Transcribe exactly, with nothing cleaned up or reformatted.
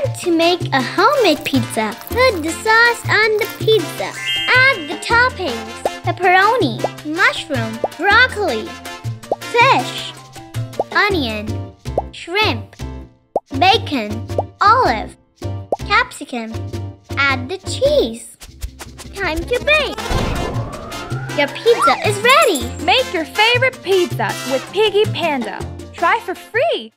Time to make a homemade pizza. Put the sauce on the pizza. Add the toppings. Pepperoni, mushroom, broccoli, fish, onion, shrimp, bacon, olive, capsicum. Add the cheese. Time to bake. Your pizza is ready. Make your favorite pizza with Piggy Panda. Try for free.